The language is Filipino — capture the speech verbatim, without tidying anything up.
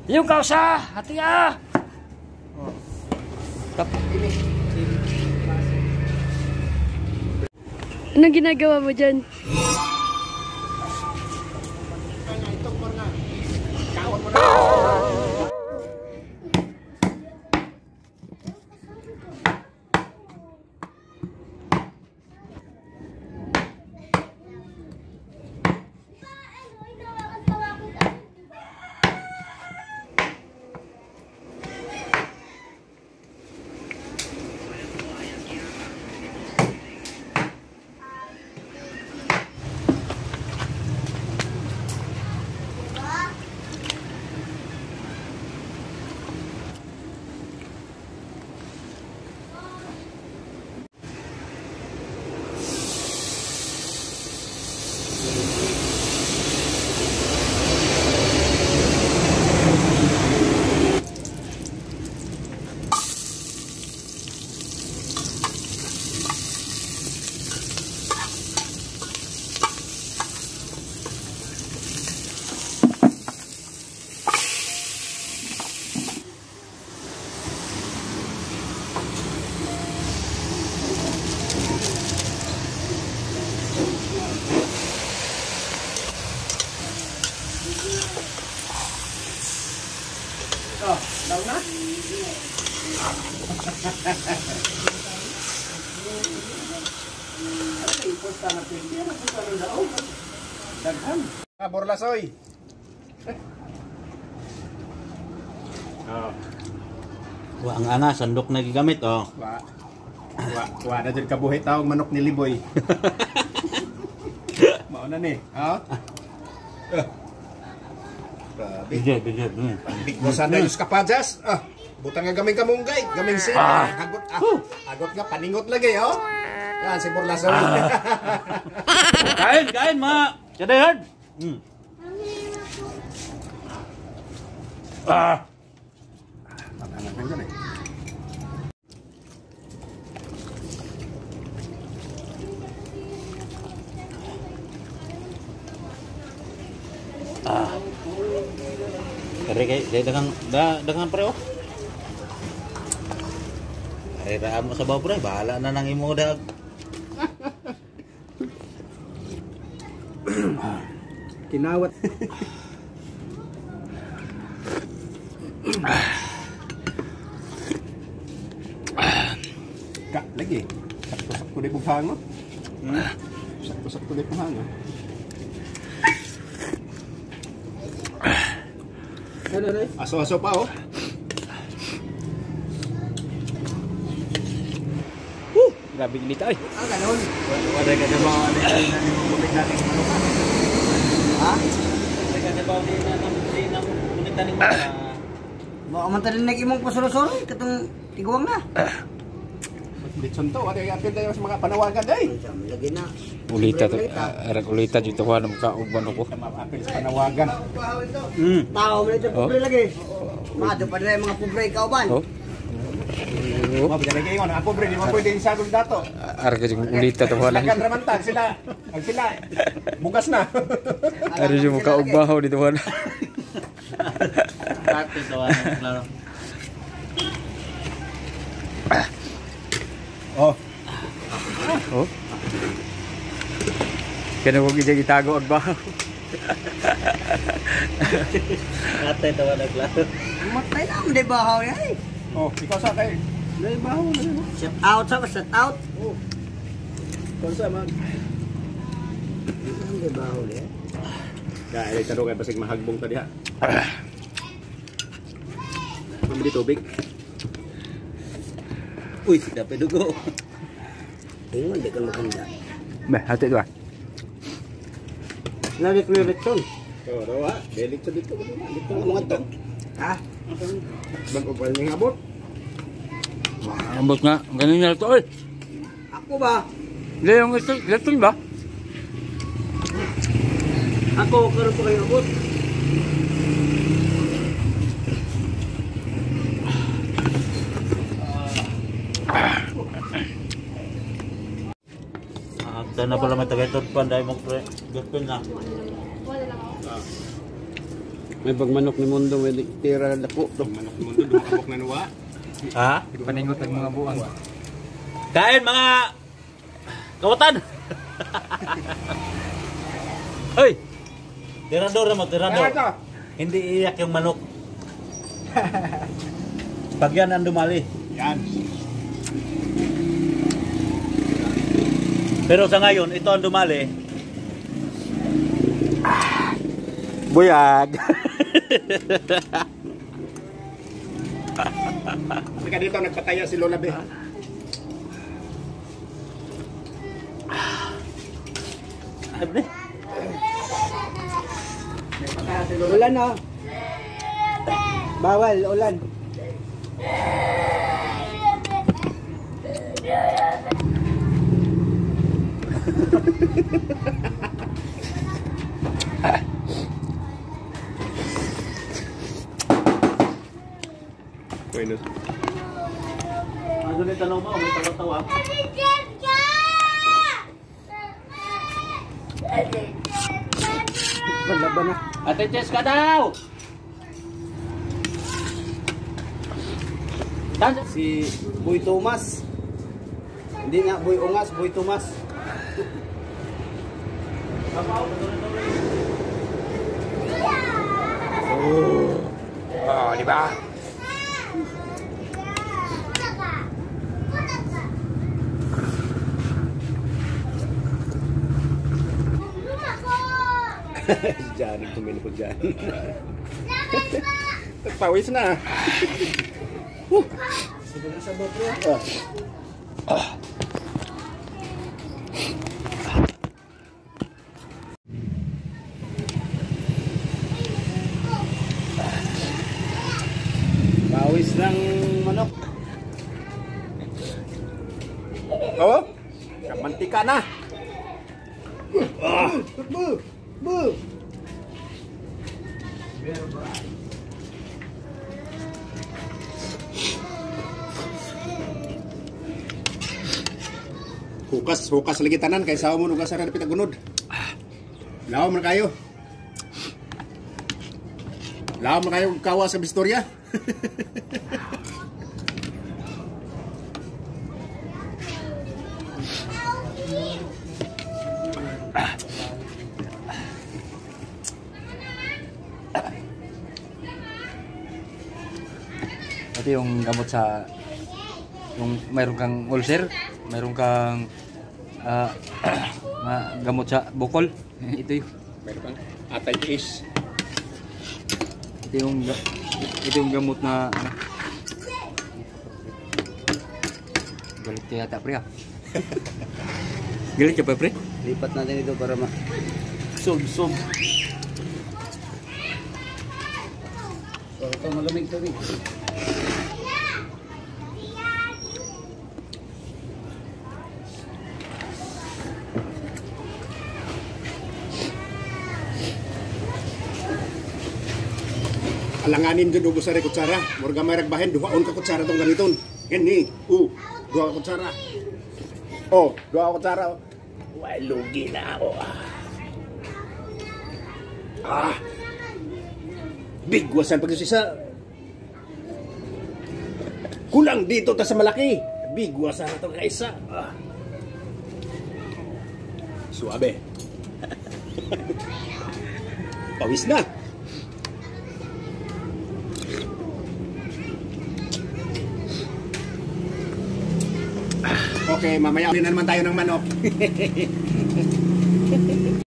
Yung kausa, hati ah. Oh. Ini. Anong ginagawa mo dyan? Oh, daw na? Ano kayo po sa natin? Ano po sa daw? Daghan. Borlasoy. Oh. Wa ang ana sandok na gigamit oh. Wa. Wa, wa na jud kabuhi tawag manok ni Liboy. Mao na ni, ha? Uh. Bijay, bijay. Bigbosan na yung kapajas. Ah, butang nga gaming kamunggay, gaming sin. Ah. Agot, ah, agot nga paningot lagi, oh. Yan si Borlasoy. Ah. Kain, kain ma. Cadayan. Hmm. Ah. Anak kan kan eh. Ah. Kare kay day dagang da dagang pre oh. Ay ra mo sa baw pre, bahala na nang imo dag. Kinawat. Kak lagi. Sakto-sakto di bughang mo. Hmm. Sakto-sakto di bughang. Ano na? Aso-aso pa oh. Woo, grabe ginita ay. Ah, ganon. Wala ka na ba ano ni mo bulik natin manok. Ha? Wala ka na ba ni na ni na bulik natin manok. Mo man ta rin imong pasulosol katong tiguang na. Litson to, ada yapin tayo sa mga panawagan day. Lagi na. Ulita to, arag ulita dito ko anong kauban ko. Mapapil sa panawagan. Hmm. Tao mo dito pobre lagi. Mado pa rin mga pobre kauban. Oh. Mo bigyan kay ingon, ako bre di mo pwede sa dato. Arag yung ulita to wala. Kan ramantag sila. Ang sila bugas na. Arag yung kaubaho dito wala. Practice daw ano, klaro. Oh. Oh. Kaya ko gija itago ang bahaw. Ate daw na klaro. Matay na mo di bahaw ya. Oh, ikaw sa kay. Dai baho na. Set out sa set out. Oh. Ikaw sa man. Di bahaw ya. Dai taro kay basig mahagbong ta diha. Pamili tubig. Uy, dapat dugo. Ingon di ka maganda. Bah, hati tu ah. Nari ko litson. Oh, dawa, belik sa dito. Dito Mga to. Ha? Bago pa ning abot. Ambot nga, ganun na ito oy. Ako ba? Leong ito, leton ba? Ako karon pa kayo abot. Sana pala may tagay to panday mo pre. Gapin na. May pagmanok ni Mundo, may tira na dako. Manok mo doon, dumakabok na nuwa. Ha? Paningot ang mga buwan. Kain mga kawatan. Hoy. Tirador mo, tirador. Kaya ito. Hindi iyak yung manok. Pag yan ang dumali. Yan. Pero sa ngayon, ito ang dumali. Ah, buyag. Halika dito, nagpataya si Lola Be. Ano ba? Ulan oh. Bawal, ulan. Bueno. Ano yung tanong mo? May tawa-tawa. Palaban na. Ate Chess ka daw! Tan- Si Boy Thomas. Hindi nga Boy Ungas, Boy Thomas. Oh, di ba? Diyan, tumili ko dyan. Pawis na. Bawis ng manok. Oh, kamantika na. Ah. Bu! Bu! Hukas, hukas lagi tanan kay sawa mo nugas sa pitagunod. Lawa man kayo. Lawa man kayo kawa sa Bistorya. Ito yung gamot sa yung mayroon kang ulcer, mayroon kang ah, ma- gamot sa bukol. Ito yung Meron kang atay tiis. ito yung ga- ito yung gamot na ano. Galit kaya yata pre ah. Galit ka pa pre? Lipat natin ito para ma... Sub, sub. So, ito malamig ito rin. Alanganin jud ubos sa kutsara. Murga may ragbahen duhaon ka kutsara tong ganiton. Yan ni. Uh, duha ka kutsara. Oh, duha ka kutsara. Why lugi na ako. Ah. Big wasan pag isa. Kulang dito ta sa malaki. Big wasan na to kaisa. Ah. Suabe. Pawis na. Okay, mamaya ulit na naman tayo ng manok.